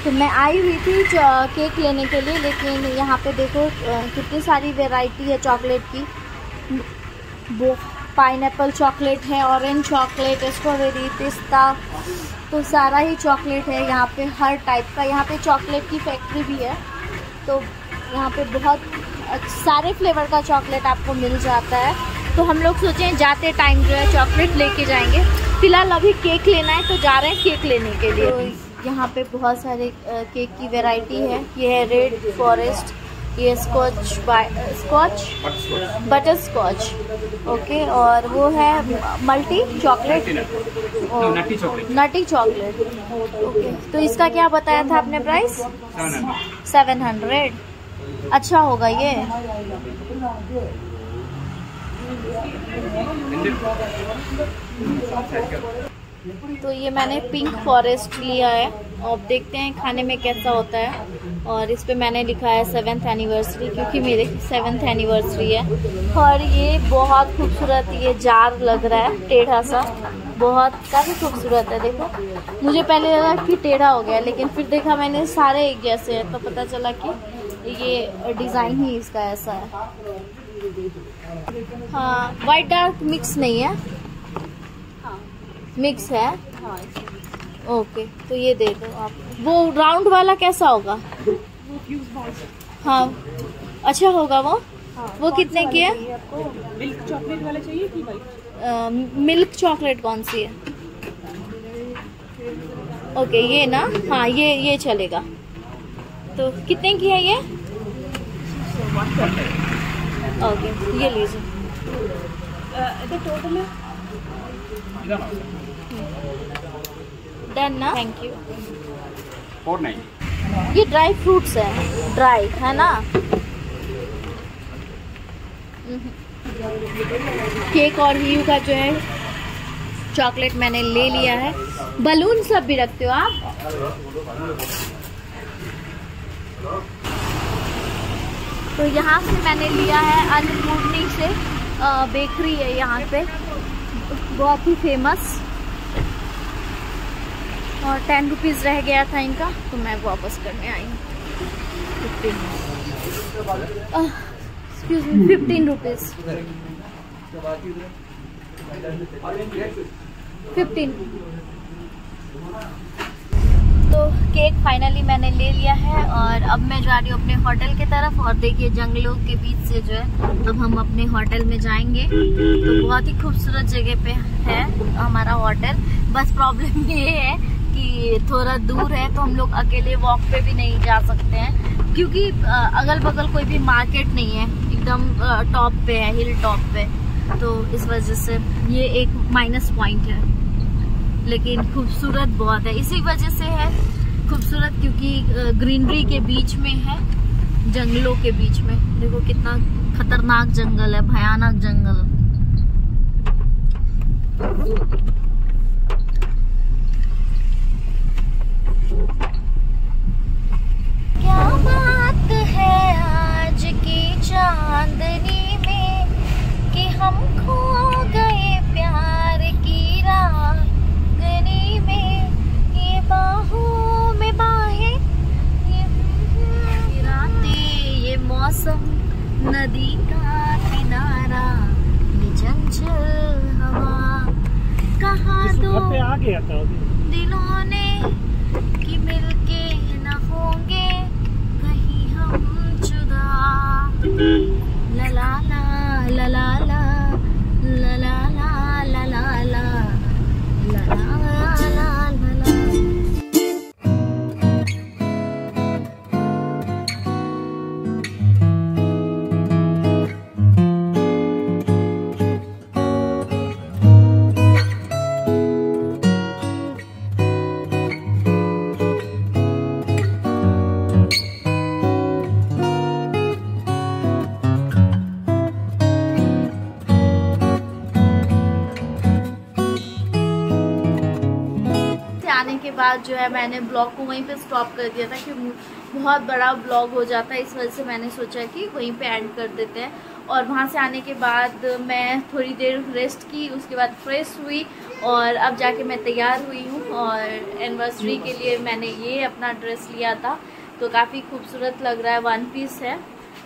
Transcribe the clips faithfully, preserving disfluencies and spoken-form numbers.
तो मैं आई हुई थी केक लेने के लिए, लेकिन यहाँ पे देखो कितनी सारी वैरायटी है चॉकलेट की। वो पाइनएप्पल चॉकलेट है, ऑरेंज चॉकलेट, स्ट्रॉबेरी, पिस्ता, तो सारा ही चॉकलेट है यहाँ पे, हर टाइप का। यहाँ पे चॉकलेट की फैक्ट्री भी है, तो यहाँ पे बहुत सारे फ्लेवर का चॉकलेट आपको मिल जाता है। तो हम लोग सोचे जाते टाइम जो है चॉकलेट लेके जाएंगे। फिलहाल अभी केक लेना है तो जा रहे हैं केक लेने के लिए। तो यहाँ पे बहुत सारे केक की वैरायटी है। ये है रेड फॉरेस्ट, ये scotch scotch butter scotch, okay, और वो है multi chocolate, nutty chocolate, okay. तो इसका क्या बताया था आपने प्राइस? Seven hundred. अच्छा होगा ये। तो ये मैंने पिंक फॉरेस्ट लिया है, अब देखते हैं खाने में कैसा होता है। और इस पे मैंने लिखा है सेवेंथ एनिवर्सरी, क्योंकि मेरे सेवेंथ एनिवर्सरी है। और ये बहुत खूबसूरत ये जार लग रहा है, टेढ़ा सा, बहुत काफ़ी खूबसूरत है। देखो, मुझे पहले लगा कि टेढ़ा हो गया, लेकिन फिर देखा मैंने सारे एक जैसे हैं, तो पता चला कि ये डिज़ाइन ही इसका ऐसा है। हाँ, वाइट डार्क मिक्स नहीं है, मिक्स है। ओके, तो ये दे दो आप। वो राउंड वाला कैसा होगा? हाँ, अच्छा होगा वो। हाँ, वो कितने की है? मिल्क चॉकलेट वाला चाहिए कि वाइट? मिल्क चॉकलेट कौन सी है? ओके, ये ना, हाँ ये ये चलेगा। तो कितने की है ये? ओके, ये लीजिए। टोटल डन ना, थैंक यू। Four nine. ये ड्राई फ्रूट्स है, ड्राई है ना। केक और हीयू का जो है चॉकलेट मैंने ले लिया है। बलून सब भी रखते हो आप? तो यहाँ से मैंने लिया है अन्नपूर्णी से, बेकरी है यहाँ पे, बहुत ही फेमस, और टेन रुपीज़ रह गया था इनका, तो मैं वापस करने आई हूँ। Excuse me, fifteen rupees, fifteen. तो केक फाइनली मैंने ले लिया है, और अब मैं जा रही हूँ अपने होटल की तरफ। और देखिए जंगलों के बीच से जो है अब हम अपने होटल में जाएंगे। तो बहुत ही खूबसूरत जगह पे है हमारा होटल। बस प्रॉब्लम ये है कि थोड़ा दूर है, तो हम लोग अकेले वॉक पे भी नहीं जा सकते हैं, क्योंकि अगल बगल कोई भी मार्केट नहीं है, एकदम टॉप पे है, हिल टॉप पे। तो इस वजह से ये एक माइनस पॉइंट है, लेकिन खूबसूरत बहुत है। इसी वजह से है खूबसूरत, क्योंकि ग्रीनरी के बीच में है, जंगलों के बीच में। देखो कितना खतरनाक जंगल है, भयानक जंगल। क्या बात है आज की चांदनी में कि हम खो गए प्यार की रागनी में। ये बाहों में बाहें, ये रातें, ये मौसम, नदी का किनारा, ये चंचल हवा, कहाँ दो आ गया था दिलों ने कि मिलके न होंगे कहीं हम जुदा। ला ला ला ला ला ला ला ला ला ला ला ला ला ला ला। बाद जो है मैंने ब्लॉग को वहीं पे स्टॉप कर दिया था, क्योंकि बहुत बड़ा ब्लॉग हो जाता है, इस वजह से मैंने सोचा कि वहीं पे एंड कर देते हैं। और वहाँ से आने के बाद मैं थोड़ी देर रेस्ट की, उसके बाद फ्रेश हुई और अब जाके मैं तैयार हुई हूँ। और एनिवर्सरी के लिए मैंने ये अपना ड्रेस लिया था, तो काफ़ी खूबसूरत लग रहा है, वन पीस है।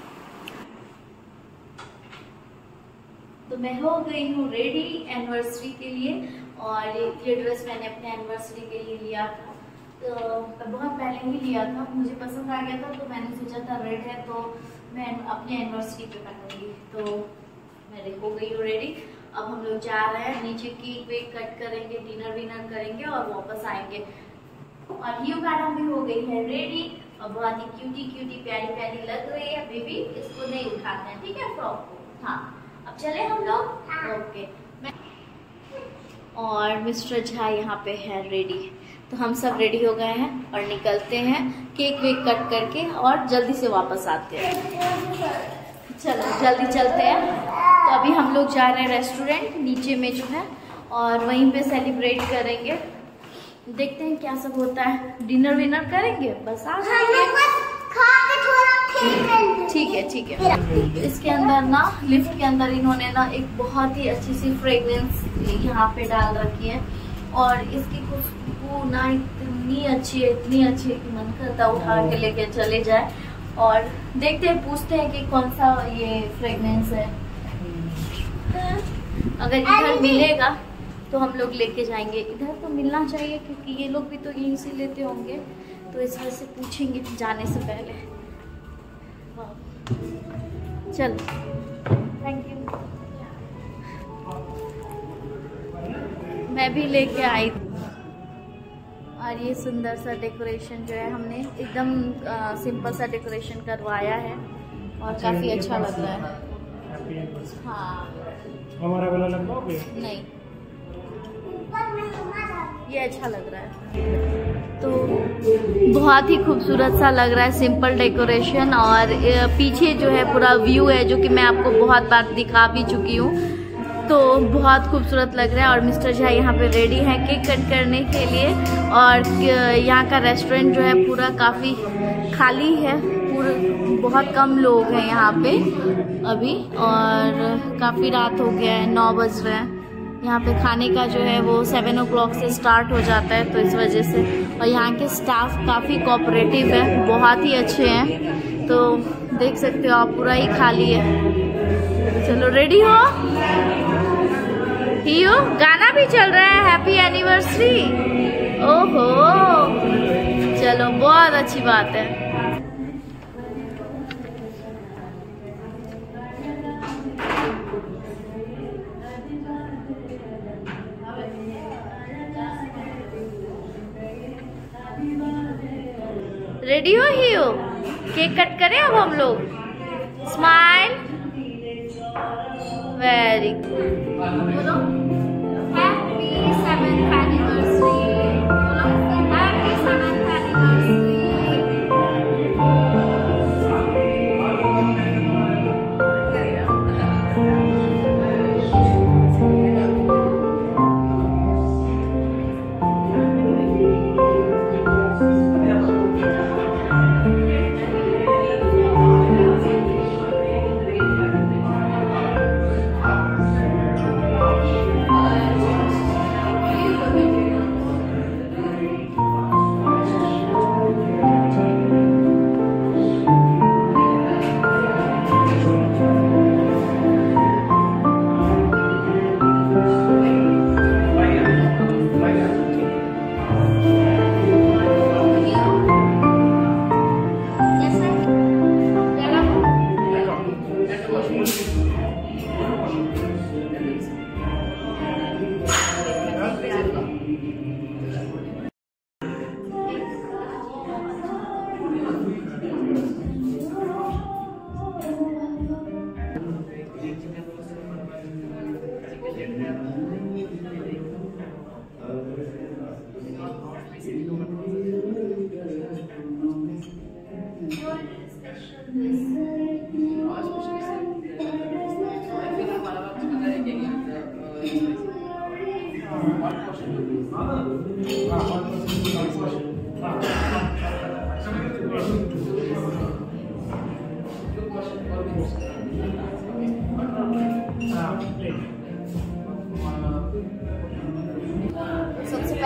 तो मैं हो गई हूँ रेडी एनिवर्सरी के लिए, और ये ड्रेस मैंने अपने एनिवर्सरी के लिए लिया था, तो बहुत पहले ही लिया था, मुझे पसंद आ गया था, तो मैंने सोचा था रेड है तो मैं अपने एनिवर्सरी पे पहनूंगी। तो मैं हो गई हूँ रेडी। अब हम लोग जा रहे हैं नीचे, केक वेक कट करेंगे, डिनर विनर करेंगे और वापस आएंगे। और यू मैडम भी हो गई है रेडी और बहुत ही क्यूटी क्यूटी प्यारी प्यारी लग रही है बेबी। इसको नहीं उठाते हैं, ठीक है, फ्रॉक को। हाँ, अब चले हम लोग। हाँ। ओके। और मिस्टर झा यहाँ पे है रेडी, तो हम सब रेडी हो गए हैं और निकलते हैं केक वेक कट करके और जल्दी से वापस आते हैं। चलो जल्दी चलते हैं। तो अभी हम लोग जा रहे हैं रेस्टोरेंट नीचे में जो है, और वहीं पे सेलिब्रेट करेंगे। देखते हैं क्या सब होता है, डिनर विनर करेंगे, बस आ जाएंगे। ठीक है ठीक है। इसके अंदर ना, लिफ्ट के अंदर इन्होंने ना एक बहुत ही अच्छी सी फ्रेग्रेंस यहाँ पे डाल रखी है, और इसकी खुशबू ना इतनी अच्छी है, इतनी अच्छी है कि मन करता उठा के लेके चले जाए। और देखते हैं, पूछते हैं कि कौन सा ये फ्रेग्रेंस है। अगर इधर मिलेगा तो हम लोग लेके जाएंगे, इधर तो मिलना चाहिए क्योंकि ये लोग भी तो यहीं से लेते होंगे, तो इस वजह से पूछेंगे जाने से पहले। चलो, थैंक यू। मैं भी लेके आई, और ये सुंदर सा डेकोरेशन जो है हमने एकदम सिंपल सा डेकोरेशन करवाया है और काफ़ी अच्छा लग रहा है। हाँ, हमारा वाला लगवाओगे? नहीं, ये अच्छा लग रहा है। तो बहुत ही खूबसूरत सा लग रहा है, सिंपल डेकोरेशन, और पीछे जो है पूरा व्यू है जो कि मैं आपको बहुत बार दिखा भी चुकी हूँ, तो बहुत खूबसूरत लग रहा है। और मिस्टर झा यहाँ पे रेडी हैं केक कट करने के लिए, और यहाँ का रेस्टोरेंट जो है पूरा काफ़ी खाली है, पूरे बहुत कम लोग हैं यहाँ पे अभी, और काफ़ी रात हो गया है, नौ बज रहे हैं। यहाँ पे खाने का जो है वो सेवन ओ क्लॉक से स्टार्ट हो जाता है, तो इस वजह से। और यहाँ के स्टाफ काफ़ी कोऑपरेटिव है, बहुत ही अच्छे हैं, तो देख सकते हो आप, पूरा ही खाली है। चलो रेडी हो, हियो, गाना भी चल रहा है, हैप्पी एनिवर्सरी। ओहो, चलो बहुत अच्छी बात है। रेडी हो हियो, केक कट करें अब हम लोग। Smile, very good. बोलो हैप्पी सेवेंथ एनिवर्सरी, बोलो हैप्पी सेवेंथ एनिवर्सरी।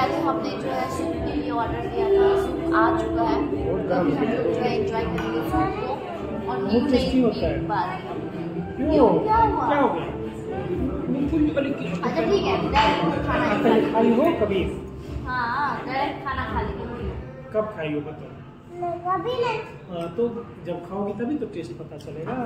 पहले हमने जो है सूप के लिए ऑर्डर दिया था, सूप आ चुका है, तो हम लोग जो है एंजॉय करेंगे सूप को और नींद नहीं देख पा रहे हैं। क्यों, क्या हुआ? क्या हो गया? अच्छा ठीक है, डायरेक्ट खाना ही खा लेंगे। खाई हो कभी? हाँ, डायरेक्ट खाना खा लेंगे। कब खाई हो बताओ? कभी नहीं। हाँ, तो जब खाओगी तभी तो टेस्ट पता चलेगा।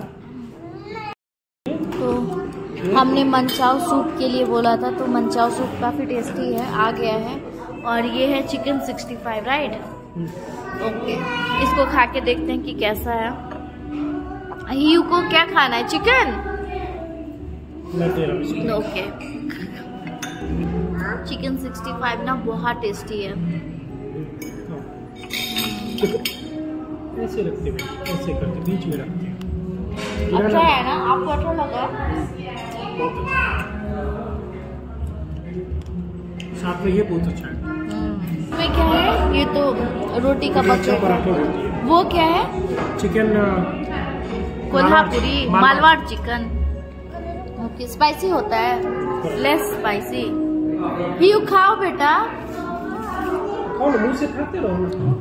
तो हमने मनचाओ सूप के लिए बोला था, तो मनचाओ सूप काफ़ी टेस्टी है, आ गया है। और ये है chicken sixty five, right? Okay, इसको खा के देखते हैं कि कैसा है। यू को क्या खाना है, chicken? Okay, chicken sixty five ना बहुत टेस्टी है। ऐसे रखते हैं, ऐसे करके बीच में रखते हैं। अच्छा है ना, आपको अच्छा लगा? साथ में ये बहुत अच्छा है। इसमें क्या है? ये तो रोटी का बकेट है। वो क्या है? चिकन कोल्हापुरी मालवाड़ चिकन। ओके, स्पाइसी होता है, लेस स्पाइसी। यू खाओ बेटा। कौन मुंह से खाते रहो।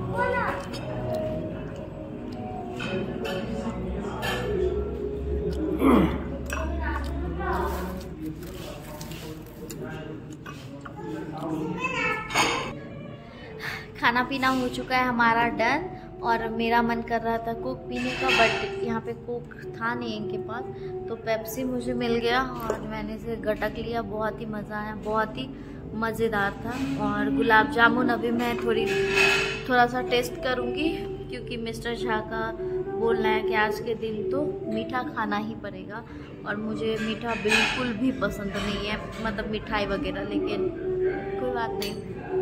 खाना पीना हो चुका है हमारा डन, और मेरा मन कर रहा था कोक पीने का, बट यहाँ पे कोक था नहीं इनके पास, तो पेप्सी मुझे मिल गया और मैंने इसे गटक लिया। बहुत ही मज़ा आया, बहुत ही मज़ेदार था। और गुलाब जामुन अभी मैं थोड़ी थोड़ा सा टेस्ट करूँगी, क्योंकि मिस्टर झा का बोलना है कि आज के दिन तो मीठा खाना ही पड़ेगा, और मुझे मीठा बिल्कुल भी पसंद नहीं है, मतलब मिठाई वगैरह, लेकिन कोई बात नहीं।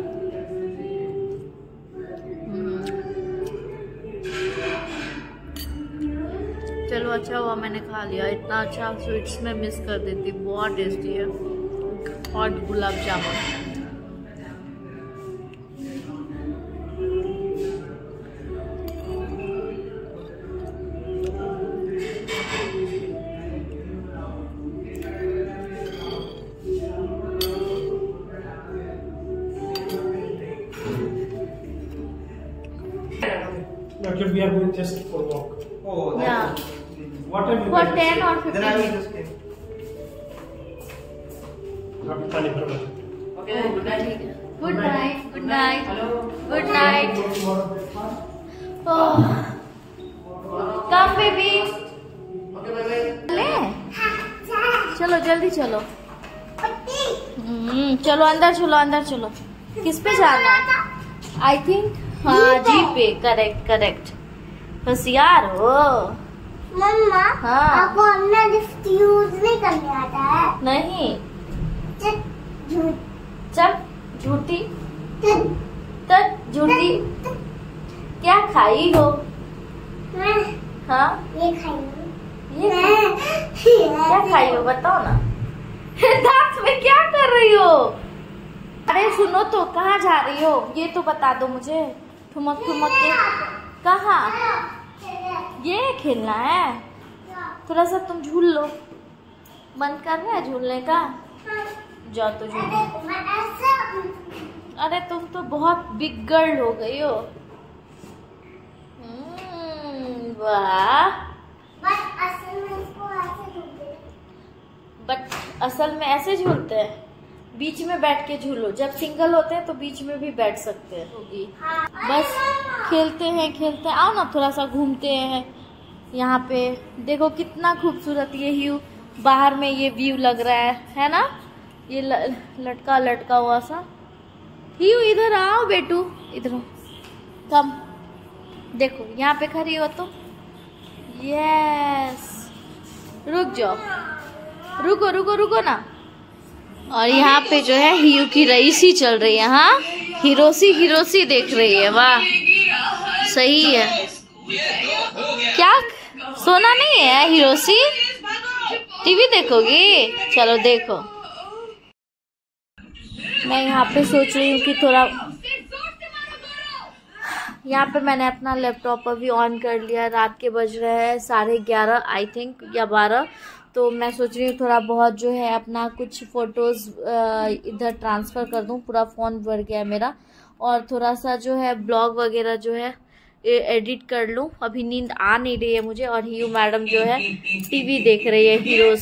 चलो अच्छा हुआ मैंने खा लिया, इतना अच्छा स्वीट्स में मिस कर देती। बहुत टेस्टी है hot gulab jamun. Actually, we are going just for walk. Oh, Yeah. What time you For guys ten or Then I will fifteen. just came. आप खाने पर बैठो। Okay, good night. Good night. Good night. Hello. Good night. Oh. Come baby. Okay, bye bye. ले चलो जल्दी चलो। हम्म, चलो अंदर चलो, अंदर चलो। किस पे जाना है? आई थिंक हाँ जी पे। करेक्ट करेक्ट, होशियार हो। मम्मा, हाँ। आपको अपना लिफ्ट यूज नहीं करने आता है? नहीं, चल, झूठ, चल झूठी, चल, तक झूठी। क्या खाई हो? मैं हाँ, ये खाई। ये क्या खाई हो बताओ ना। दांत में क्या कर रही हो? अरे सुनो तो, कहाँ जा रही हो ये तो बता दो मुझे। ठुमक ठुमक के कहाँ? ये खेलना है? थोड़ा सा तुम झूल लो। मन कर रहा है झूलने का? जाओ तो झूलो। अरे तुम तो बहुत बिग गर्ल हो गई हो। हम्म, वाह। बट असल में इसको ऐसे झूलते हैं। बट असल में ऐसे झूलते हैं? बीच में बैठ के झूलो। जब सिंगल होते हैं तो बीच में भी बैठ सकते हैं। होगी बस खेलते हैं खेलते हैं। आओ ना थोड़ा सा घूमते हैं। यहाँ पे देखो कितना खूबसूरत ये व्यू, बाहर में ये व्यू लग रहा है है ना? ये ल, लटका लटका हुआ सा। व्यू इधर आओ बेटू, इधर कम। देखो यहाँ पे खड़ी हो तो। यस, रुक जाओ, रुको रुको रुको ना। और यहाँ पे जो है हीरू की रईसी चल रही है। हाँ, हिरोसी हिरोसी देख रही है। वाह, सही है। क्या सोना नहीं है हिरोसी? टीवी देखोगी? चलो देखो। मैं यहाँ पे सोच रही हूँ कि थोड़ा यहाँ पे मैंने अपना लैपटॉप अभी ऑन कर लिया। रात के बज रहे हैं साढ़े ग्यारह आई थिंक या बारह। तो मैं सोच रही हूँ थोड़ा बहुत जो है अपना कुछ फ़ोटोज़ इधर ट्रांसफ़र कर दूँ। पूरा फ़ोन भर गया है मेरा। और थोड़ा सा जो है ब्लॉग वगैरह जो है एडिट कर लूँ। अभी नींद आ नहीं रही है मुझे। और हीरू मैडम जो है टीवी देख रही है हीरोज़